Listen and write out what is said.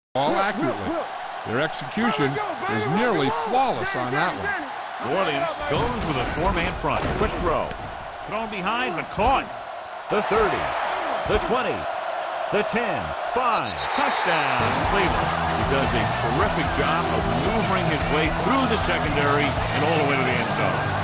ball accurately. Their execution is nearly flawless on that one. New Orleans goes with a four-man front. Quick throw. Thrown behind, but caught. The 30, the 20, the 10, 5. Touchdown, Cleveland. He does a terrific job of maneuvering his way through the secondary and all the way to the end zone.